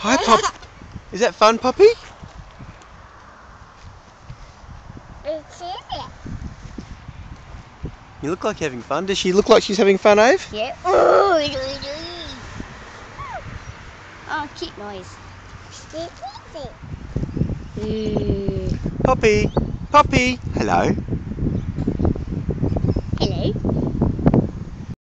Hi, Pop. Is that fun, Poppy? You look like you're having fun. Does she look like she's having fun, Ave? Yeah. Oh, cute noise. Poppy. Poppy. Hello.